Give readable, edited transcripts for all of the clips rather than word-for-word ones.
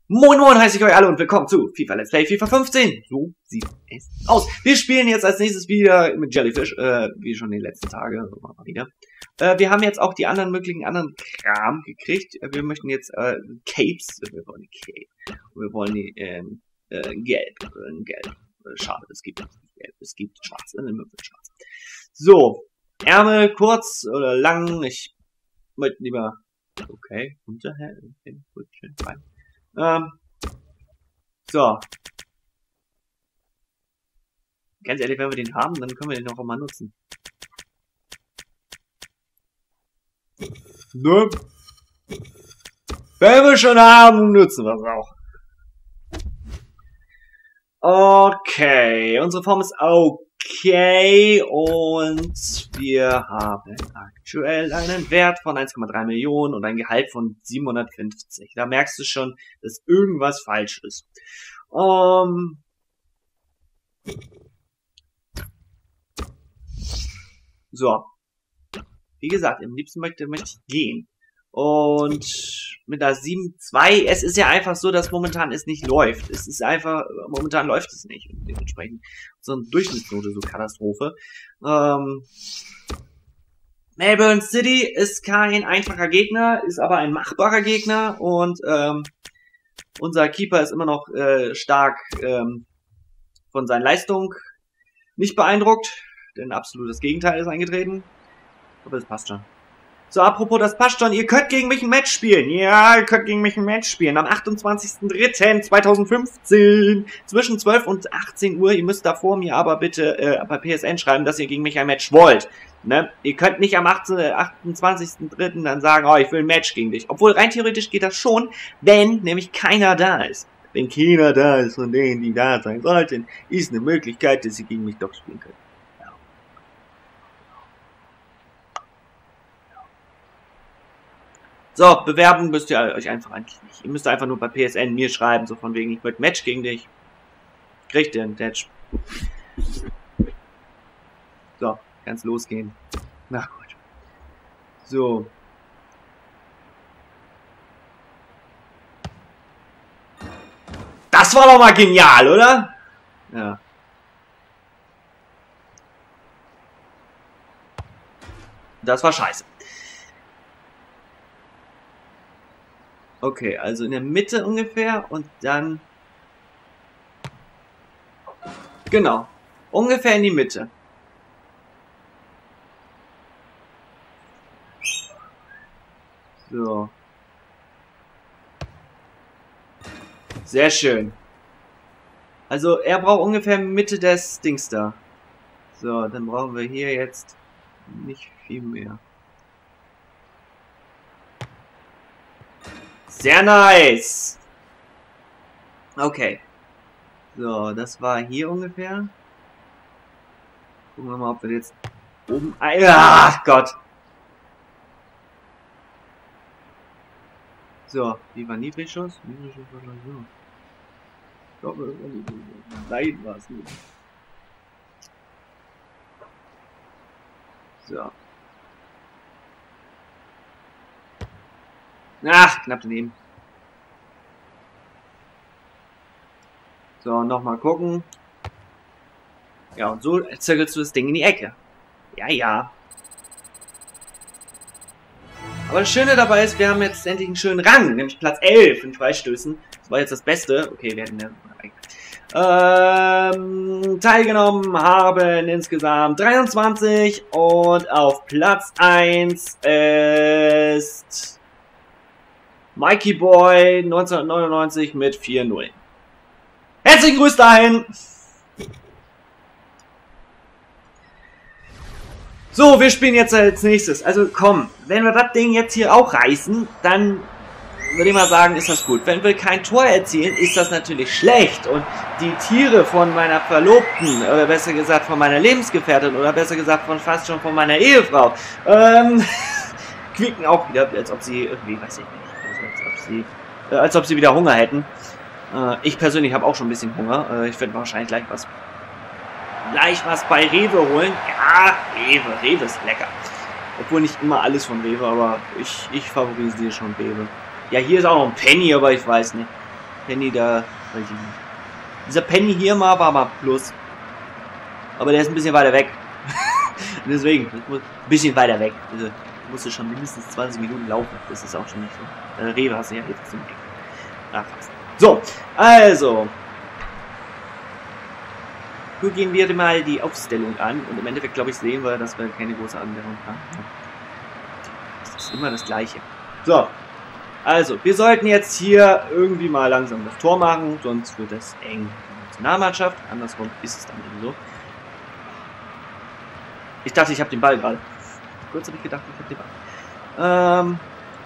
Moin Moin, heiße ich euch alle und willkommen zu FIFA Let's Play FIFA 15. So sieht es aus. Wir spielen jetzt als nächstes wieder mit Jellyfish, wie schon die letzten Tage, mal wieder. Wir haben jetzt auch die anderen möglichen Kram gekriegt. Wir möchten jetzt Capes, wir wollen die Cape. Wir wollen die Gelb. Schade, es gibt nicht Gelb, es gibt Schwarz, Schwarz. So, Ärmel kurz oder lang, ich möchte lieber, okay, Unterhemd, okay, gut, schön, fein. So. Ganz ehrlich, wenn wir den haben, dann können wir den auch mal nutzen. Ne? Wenn wir schon haben, nutzen wir es auch. Okay, unsere Form ist okay und wir haben aktuell einen Wert von 1,3 Millionen und ein Gehalt von 750. Da merkst du schon, dass irgendwas falsch ist. So. Wie gesagt, am liebsten möchte ich gehen. Und mit der 7,2, es ist ja einfach so, dass momentan es nicht läuft. Es ist einfach, momentan läuft es nicht. Und dementsprechend so eine Durchschnittsnote, so Katastrophe. Melbourne City ist kein einfacher Gegner, ist aber ein machbarer Gegner. Und unser Keeper ist immer noch stark von seinen Leistungen nicht beeindruckt. Denn absolutes Gegenteil ist eingetreten. Aber das passt schon. So, apropos, das passt schon. Ihr könnt gegen mich ein Match spielen. Ja, ihr könnt gegen mich ein Match spielen. Am 28.03.2015 zwischen 12 und 18 Uhr. Ihr müsst davor mir aber bitte bei PSN schreiben, dass ihr gegen mich ein Match wollt. Ne? Ihr könnt nicht am 28.03. dann sagen, oh, ich will ein Match gegen dich. Obwohl, rein theoretisch geht das schon, wenn nämlich keiner da ist. Wenn keiner da ist von denen, die da sein sollten, ist eine Möglichkeit, dass ihr gegen mich doch spielen könnt. So, bewerben müsst ihr euch einfach eigentlich nicht. Ihr müsst einfach nur bei PSN mir schreiben, so von wegen, ich möchte Match gegen dich. Kriegt ihr ein Match. So, kann's losgehen. Na gut. So. Das war doch mal genial, oder? Ja. Das war scheiße. Okay, also in der Mitte ungefähr und dann... Genau, ungefähr in die Mitte. So. Sehr schön. Also er braucht ungefähr Mitte des Dings da. So, dann brauchen wir hier jetzt nicht viel mehr. Sehr nice! Okay. So, das war hier ungefähr. Gucken wir mal, ob wir jetzt oben... Ach Gott! So, wie war Niedrigschuss? Niedrigschuss war gleich so. Ich glaube, das war Niedrigschuss. Nein, war es nicht. So. Ach, knapp daneben. So, nochmal gucken. Ja, und so zirkelst du das Ding in die Ecke. Ja, ja. Aber das Schöne dabei ist, wir haben jetzt endlich einen schönen Rang, nämlich Platz 11 in Freistößen. Das war jetzt das Beste. Okay, wir hatten ja... teilgenommen haben insgesamt 23 und auf Platz 1 ist... Mikey Boy 1999 mit 4-0. Herzlichen Grüß dahin! So, wir spielen jetzt als nächstes. Also komm, wenn wir das Ding jetzt hier auch reißen, dann würde ich mal sagen, ist das gut. Wenn wir kein Tor erzielen, ist das natürlich schlecht. Und die Tiere von meiner Verlobten, oder besser gesagt von meiner Lebensgefährtin, oder besser gesagt fast schon von meiner Ehefrau, quieken auch wieder, als ob sie irgendwie, weiß ich nicht. Als ob sie wieder Hunger hätten. Ich persönlich habe auch schon ein bisschen Hunger. Ich werde wahrscheinlich gleich was bei Rewe holen. Ja, Rewe ist lecker. Obwohl nicht immer alles von Rewe, aber ich favorisiere schon Rewe. Ja, hier ist auch noch ein Penny, aber ich weiß nicht. Penny da, weiß ich nicht. Dieser Penny hier mal war mal Plus. Aber der ist ein bisschen weiter weg. Deswegen, ein bisschen weiter weg. Also, musste schon mindestens 20 Minuten laufen. Das ist auch schon nicht so. Rewe hast du ja jetzt zum Eck. Ach, fast. So, also. Hier gehen wir mal die Aufstellung an. Und im Endeffekt, glaube ich, sehen wir, dass wir keine große Anwendung haben. Das ist immer das Gleiche. So. Also, wir sollten jetzt hier irgendwie mal langsam das Tor machen. Sonst wird das eng. Die Nationalmannschaft. Andersrum ist es dann eben so. Ich dachte, ich habe den Ball gerade. Kurz habe ich gedacht, ich habe den Ball.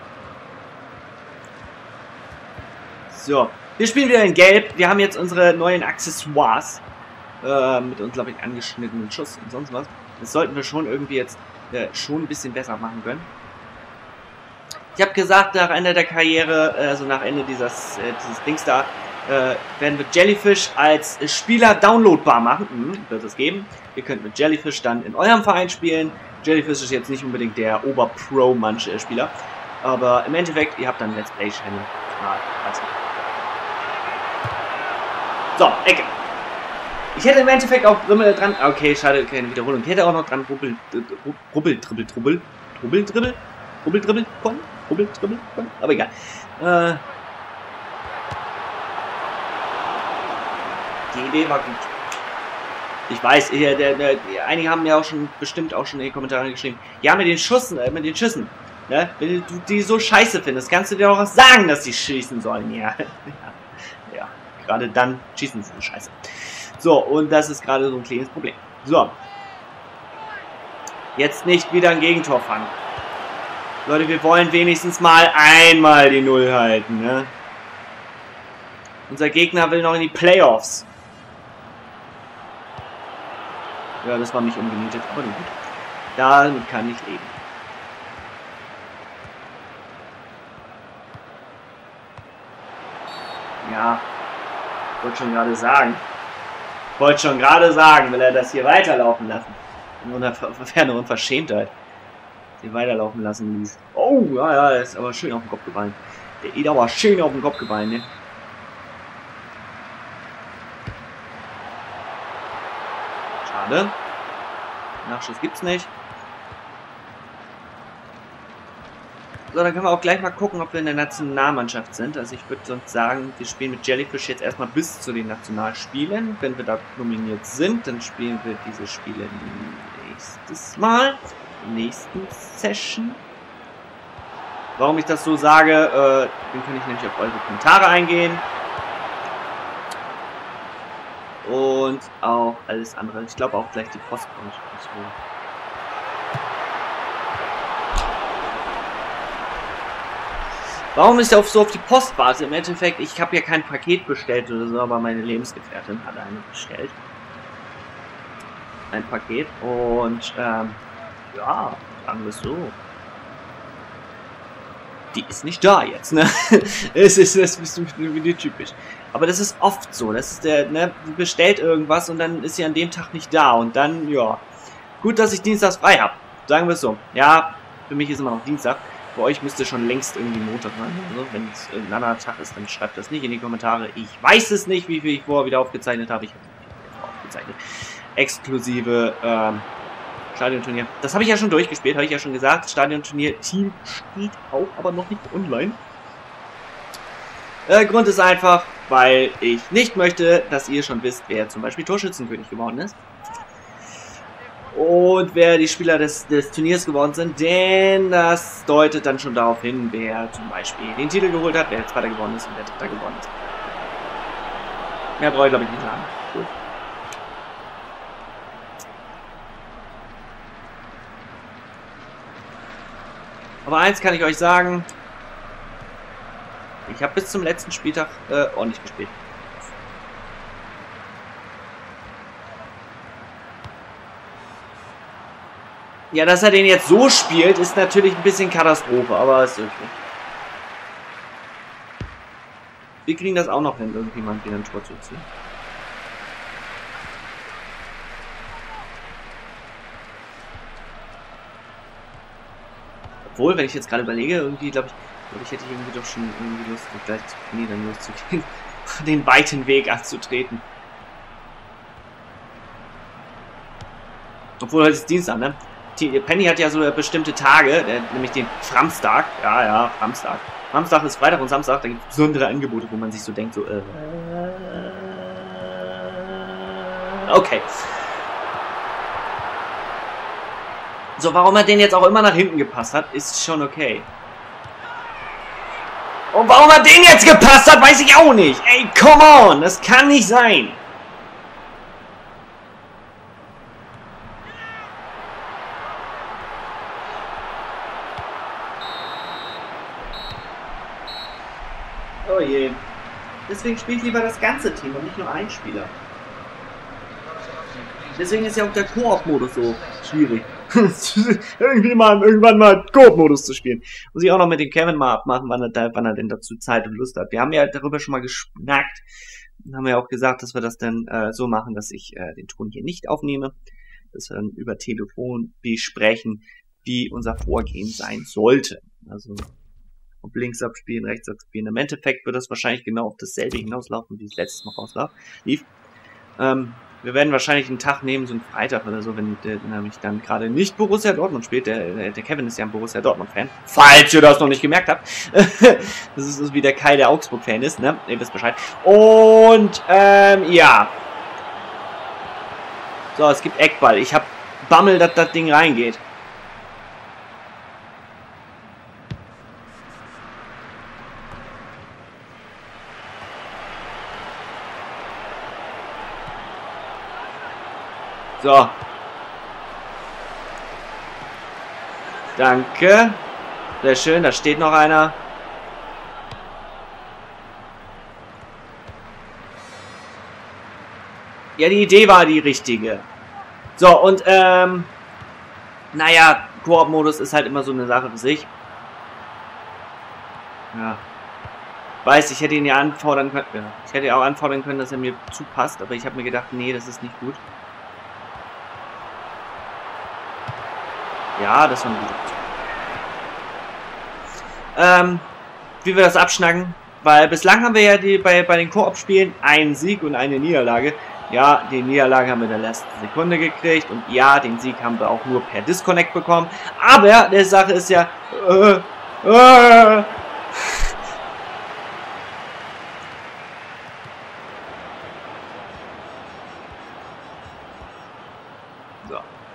So. Wir spielen wieder in Gelb. Wir haben jetzt unsere neuen Accessoires. Mit uns, glaube ich, angeschnittenen Schuss und sonst was. Das sollten wir schon irgendwie jetzt schon ein bisschen besser machen können. Ich habe gesagt, nach Ende der Karriere, also nach Ende dieses Dings da, werden wir Jellyfish als Spieler downloadbar machen. Wird es geben. Ihr könnt mit Jellyfish dann in eurem Verein spielen. Jellyfish ist jetzt nicht unbedingt der Ober-Pro-Spieler. Aber im Endeffekt, ihr habt dann Let's Play-Channel. So, Ecke. Ich hätte im Endeffekt auch Dribbel dran. Okay, schade, keine Wiederholung. Ich hätte auch noch dran Rubbel-Dribbel kommen. Aber egal. Die Idee war gut. Ich weiß, einige haben ja auch schon bestimmt auch schon in die Kommentare geschrieben. Ja, mit den Schüssen. Ne? Wenn du die so scheiße findest, kannst du dir auch sagen, dass die schießen sollen. Ja. Ja. Gerade dann schießen sie so scheiße. So, und das ist gerade so ein kleines Problem. So. Jetzt nicht wieder ein Gegentor fangen. Leute, wir wollen wenigstens mal einmal die Null halten, ne? Unser Gegner will noch in die Playoffs. Ja, das war mich umgenietet, aber nun gut. Damit kann ich leben. Ja, wollte schon gerade sagen. Will er das hier weiterlaufen lassen? Nur eine Ferne Unverschämtheit. Den weiterlaufen lassen ließ. Oh, ja, ist aber schön auf den Kopf gefallen. Der ist aber schön auf den Kopf gefallen, ne? Schade. Nachschuss gibt's nicht. So, dann können wir auch gleich mal gucken, ob wir in der Nationalmannschaft sind. Also ich würde sonst sagen, wir spielen mit Jellyfish jetzt erstmal bis zu den Nationalspielen. Wenn wir da nominiert sind, dann spielen wir diese Spiele nächstes Mal. Nächsten Session. Warum ich das so sage, dann kann ich nämlich auf eure Kommentare eingehen. Und auch alles andere. Ich glaube auch gleich die Post kommt. Warum ich so auf die Post warte? Im Endeffekt, ich habe ja kein Paket bestellt oder so, aber meine Lebensgefährtin hat eine bestellt. Ein Paket. Und, ja, sagen wir es so. Die ist nicht da jetzt, ne? Das ist wieder typisch. Aber das ist oft so. Das ist der, ne, die bestellt irgendwas und dann ist sie an dem Tag nicht da. Und dann, ja. Gut, dass ich dienstags frei habe. Sagen wir es so. Ja, für mich ist immer noch Dienstag. Bei euch müsste schon längst irgendwie Montag sein. Also, wenn es irgendein anderer Tag ist, dann schreibt das nicht in die Kommentare. Ich weiß es nicht, wie viel ich vorher wieder aufgezeichnet habe. Ich habe es nicht aufgezeichnet. Exklusive Stadionturnier. Das habe ich ja schon durchgespielt, habe ich ja schon gesagt. Stadionturnier-Team steht auch, aber noch nicht online. Grund ist einfach, weil ich nicht möchte, dass ihr schon wisst, wer zum Beispiel Torschützenkönig geworden ist. Und wer die Spieler des Turniers geworden sind, denn das deutet dann schon darauf hin, wer zum Beispiel den Titel geholt hat, wer Zweiter geworden ist und wer Dritter geworden ist. Mehr brauche ich, glaube ich, nicht sagen. Gut. Aber eins kann ich euch sagen, ich habe bis zum letzten Spieltag ordentlich gespielt. Ja, dass er den jetzt so spielt, ist natürlich ein bisschen Katastrophe, aber ist okay. Wir kriegen das auch noch hin, irgendjemand wieder ein Tor zu ziehen. Obwohl, wenn ich jetzt gerade überlege, irgendwie, glaube ich hätte ich irgendwie doch schon irgendwie Lust, gleich zu Penny dann loszugehen. den weiten Weg anzutreten. Obwohl heute ist Dienstag, ne? Penny hat ja so bestimmte Tage, nämlich den Framstag. Ja, Framstag. Framstag ist Freitag und Samstag, da gibt es besondere Angebote, wo man sich so denkt, so, okay. So, warum er den jetzt auch immer nach hinten gepasst hat, ist schon okay. Und warum er den jetzt gepasst hat, weiß ich auch nicht. Ey, come on, das kann nicht sein. Oh je. Deswegen spiele ich lieber das ganze Team und nicht nur einen Spieler. Deswegen ist ja auch der Koop-Modus so schwierig. irgendwann mal Koop-Modus zu spielen. Muss ich auch noch mit dem Kevin mal abmachen, wann er denn dazu Zeit und Lust hat. Wir haben ja darüber schon mal geschnackt. Dann haben wir ja auch gesagt, dass wir das dann so machen, dass ich den Ton hier nicht aufnehme. Dass wir dann über Telefon besprechen, wie unser Vorgehen sein sollte. Also ob links abspielen, rechts abspielen. Im Endeffekt wird das wahrscheinlich genau auf dasselbe hinauslaufen, wie es letztes Mal lief. Wir werden wahrscheinlich einen Tag nehmen, so einen Freitag oder so, wenn nämlich dann gerade nicht Borussia Dortmund spielt. Der Kevin ist ja ein Borussia Dortmund-Fan. Falls ihr das noch nicht gemerkt habt. Das ist so wie der Kai, der Augsburg-Fan ist, ne? Ihr wisst Bescheid. Und, ja. So, es gibt Eckball. Ich hab Bammel, dass das Ding reingeht. So. Danke. Sehr schön, da steht noch einer. Ja, die Idee war die richtige. So, und, naja, Koop-Modus ist halt immer so eine Sache für sich. Ja. Weiß, ich hätte ihn ja anfordern können. Ja, ich hätte auch anfordern können, dass er mir zupasst, aber ich habe mir gedacht, nee, das ist nicht gut. Ja, das war gut. Wie wir das abschnacken, weil bislang haben wir ja bei den Koop-Spielen einen Sieg und eine Niederlage. Ja, die Niederlage haben wir in der letzten Sekunde gekriegt und ja, den Sieg haben wir auch nur per Disconnect bekommen. Aber der Sache ist ja, so.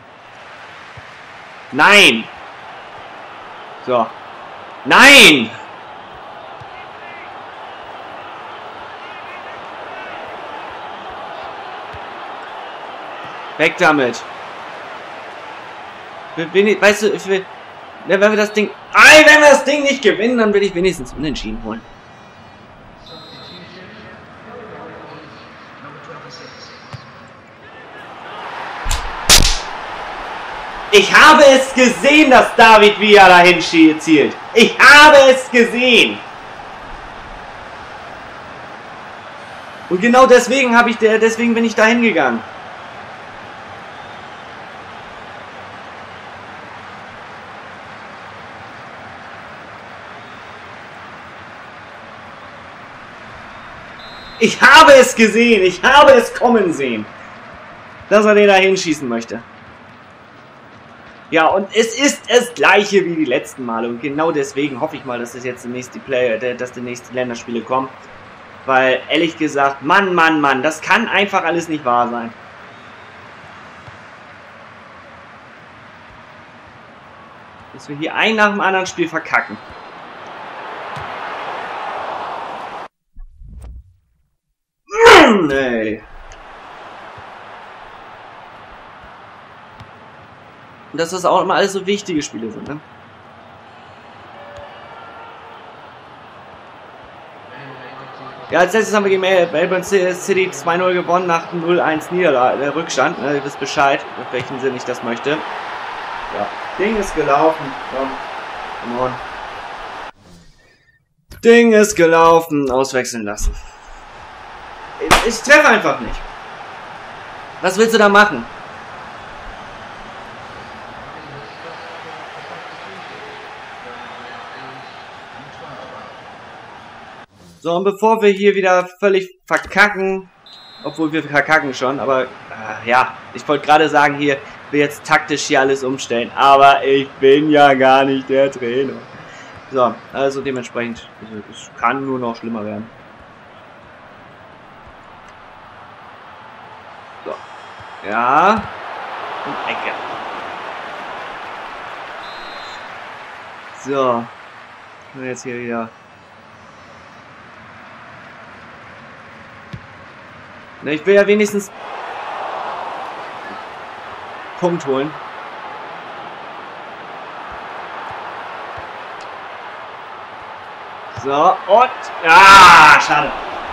Nein! So. Nein! Weg damit! Weißt du, ich will, wenn wir das Ding... wenn wir das Ding nicht gewinnen, dann will ich wenigstens Unentschieden holen. Ich habe es gesehen, dass David Villa dahin zielt. Ich habe es gesehen. Und genau deswegen bin ich dahin gegangen. Ich habe es gesehen. Ich habe es kommen sehen, dass er den da hinschießen möchte. Ja, und es ist das gleiche wie die letzten Male. Und genau deswegen hoffe ich mal, dass das jetzt die nächsten Länderspiele kommen. Weil, ehrlich gesagt, Mann, das kann einfach alles nicht wahr sein. Dass wir hier ein nach dem anderen Spiel verkacken. Nee. Und dass das auch immer alles so wichtige Spiele sind, ne? Ja, als letztes haben wir gegen Melbourne City 2-0 gewonnen nach 0-1 Niederlage, Rückstand. Ne? Ihr wisst Bescheid, auf welchen Sinn ich das möchte. Ja, Ding ist gelaufen. Komm, come on. Ding ist gelaufen. Auswechseln lassen. Ich treffe einfach nicht. Was willst du da machen? So, und bevor wir hier wieder völlig verkacken, obwohl wir verkacken schon, aber ja, ich wollte gerade sagen, hier will jetzt taktisch hier alles umstellen, aber ich bin ja gar nicht der Trainer. So, also dementsprechend, es kann nur noch schlimmer werden. So, ja, und Ecke. So, und jetzt hier wieder. Ne, ich will ja wenigstens Punkt holen. So, und... Ah, schade.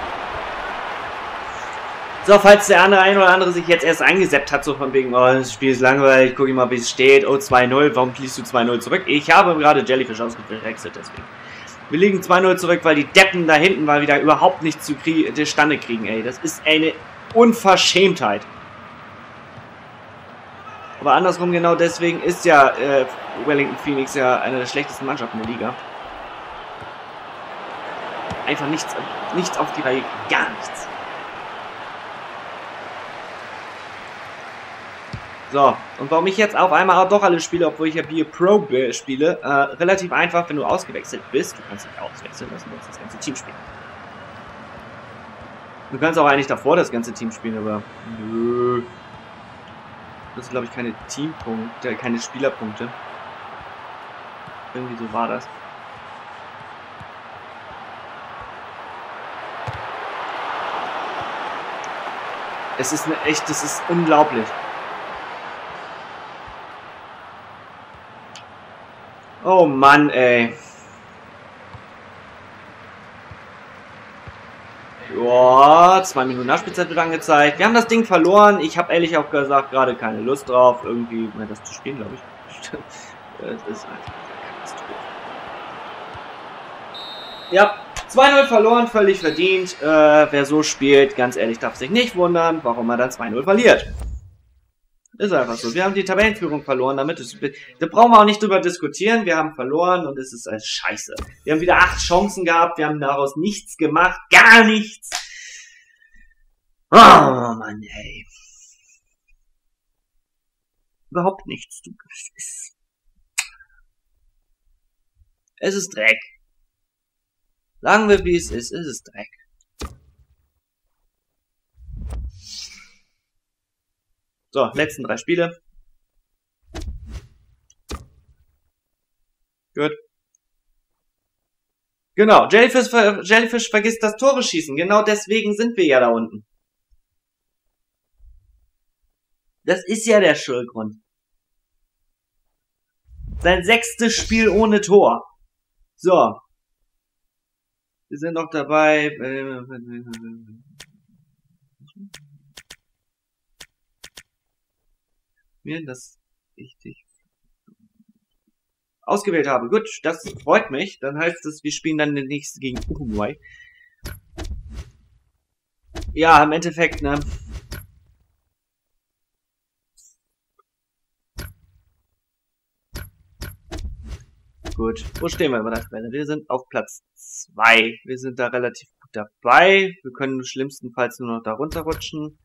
So, falls der eine ein oder andere sich jetzt erst eingesäppt hat, so von wegen, oh, das Spiel ist langweilig, guck ich mal, wie es steht, oh, 2-0, warum liest du 2-0 zurück? Ich habe gerade Jellyfish ausgewechselt, deswegen. Wir liegen 2-0 zurück, weil die Deppen da hinten mal wieder überhaupt nicht zustande kriegen, ey. Das ist eine Unverschämtheit. Aber andersrum genau deswegen ist ja Wellington Phoenix ja eine der schlechtesten Mannschaften der Liga. Einfach nichts auf die Reihe, gar nichts. So, und warum ich jetzt auf einmal auch doch alle spiele, obwohl ich ja BIA Pro spiele, relativ einfach, wenn du ausgewechselt bist, du kannst dich auswechseln lassen, du kannst das ganze Team spielen. Du kannst auch eigentlich davor das ganze Team spielen, aber nö. Das sind, glaube ich, keine Teampunkte, keine Spielerpunkte. Irgendwie so war das. Es ist eine echt, das ist unglaublich. Oh Mann, ey. Joa, 2 Minuten Nachspielzeit wird angezeigt. Wir haben das Ding verloren. Ich habe ehrlich auch gesagt gerade keine Lust drauf, irgendwie mehr das zu spielen, glaube ich. Das ist einfach eine Katastrophe. Ja, 2-0 verloren, völlig verdient. Wer so spielt, ganz ehrlich, darf sich nicht wundern, warum er dann 2-0 verliert. Ist einfach so. Wir haben die Tabellenführung verloren, da brauchen wir auch nicht drüber diskutieren. Wir haben verloren und es ist alles scheiße. Wir haben wieder 8 Chancen gehabt, wir haben daraus nichts gemacht, gar nichts. Oh Mann, ey. Überhaupt nichts. Es ist Dreck. Sagen wir, wie es ist Dreck. So, letzten 3 Spiele. Gut. Genau, Jellyfish vergisst das Tore schießen. Genau deswegen sind wir ja da unten. Das ist ja der Schulgrund. Sein 6. Spiel ohne Tor. So. Wir sind noch dabei. Dass ich dich ausgewählt habe. Gut, das freut mich. Dann heißt es, wir spielen dann den nächsten gegen Uruguay. Ja, im Endeffekt, ne? Gut, wo stehen wir bei der Tabelle? Wir sind auf Platz 2. Wir sind da relativ gut dabei. Wir können schlimmstenfalls nur noch da runterrutschen.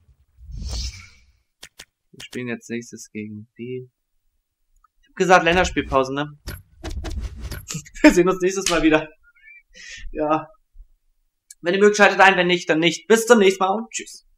Wir spielen jetzt nächstes gegen die. Ich hab gesagt, Länderspielpause, ne? Wir sehen uns nächstes Mal wieder. Ja. Wenn ihr mögt, schaltet ein, wenn nicht, dann nicht. Bis zum nächsten Mal und tschüss.